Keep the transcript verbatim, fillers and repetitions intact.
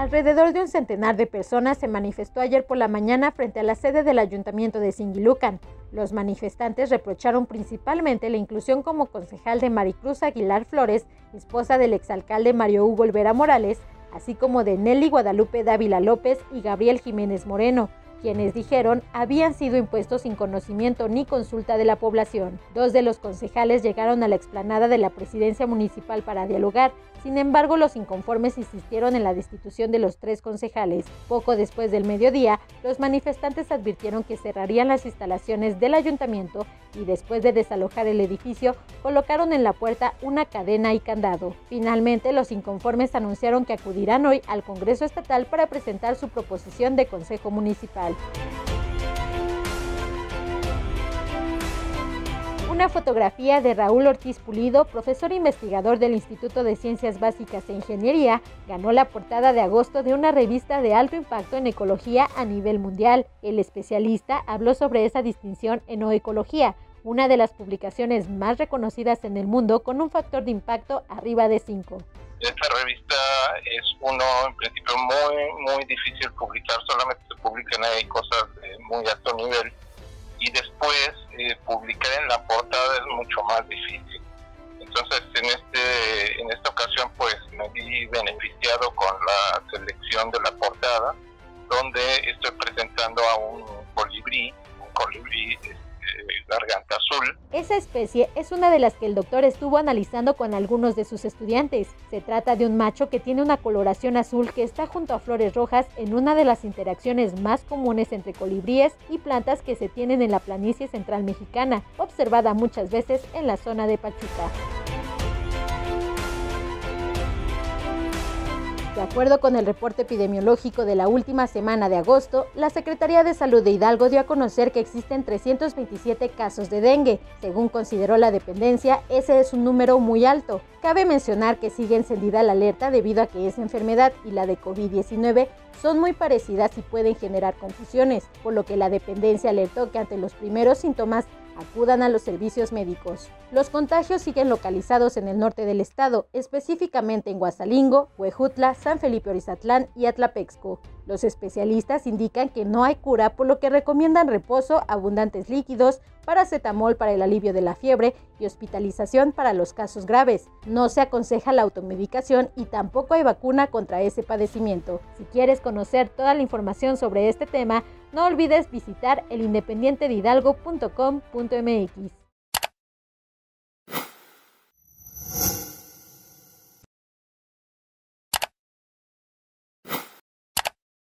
Alrededor de un centenar de personas se manifestó ayer por la mañana frente a la sede del Ayuntamiento de Singilucan. Los manifestantes reprocharon principalmente la inclusión como concejal de Maricruz Aguilar Flores, esposa del exalcalde Mario Hugo Olvera Morales, así como de Nelly Guadalupe Dávila López y Gabriel Jiménez Moreno, quienes dijeron habían sido impuestos sin conocimiento ni consulta de la población. Dos de los concejales llegaron a la explanada de la presidencia municipal para dialogar. Sin embargo, los inconformes insistieron en la destitución de los tres concejales. Poco después del mediodía, los manifestantes advirtieron que cerrarían las instalaciones del ayuntamiento y después de desalojar el edificio, colocaron en la puerta una cadena y candado. Finalmente, los inconformes anunciaron que acudirán hoy al Congreso Estatal para presentar su proposición de Consejo Municipal. Una fotografía de Raúl Ortiz Pulido, profesor investigador del Instituto de Ciencias Básicas e Ingeniería, ganó la portada de agosto de una revista de alto impacto en ecología a nivel mundial. El especialista habló sobre esa distinción en Oecología, una de las publicaciones más reconocidas en el mundo con un factor de impacto arriba de cinco. Esta revista es uno, en principio, muy, muy difícil publicar, solamente se publican ahí cosas de muy alto nivel, y después eh, publicar en la portada es mucho más difícil. Entonces, en este en esta ocasión, pues, me vi beneficiado con la selección de la portada, donde estoy presentando a un colibrí, un colibrí este, garganta azul. Esa especie es una de las que el doctor estuvo analizando con algunos de sus estudiantes. Se trata de un macho que tiene una coloración azul que está junto a flores rojas en una de las interacciones más comunes entre colibríes y plantas que se tienen en la planicie central mexicana, observada muchas veces en la zona de Pachuca. De acuerdo con el reporte epidemiológico de la última semana de agosto, la Secretaría de Salud de Hidalgo dio a conocer que existen trescientos veintisiete casos de dengue. Según consideró la dependencia, ese es un número muy alto. Cabe mencionar que sigue encendida la alerta debido a que esa enfermedad y la de COVID diecinueve son muy parecidas y pueden generar confusiones, por lo que la dependencia alertó que ante los primeros síntomas acudan a los servicios médicos. Los contagios siguen localizados en el norte del estado, específicamente en Guasalingo, Huejutla, San Felipe Orizatlán y Atlapexco. Los especialistas indican que no hay cura, por lo que recomiendan reposo, abundantes líquidos, paracetamol para el alivio de la fiebre y hospitalización para los casos graves. No se aconseja la automedicación y tampoco hay vacuna contra ese padecimiento. Si quieres conocer toda la información sobre este tema, no olvides visitar el independiente de hidalgo punto com punto m x.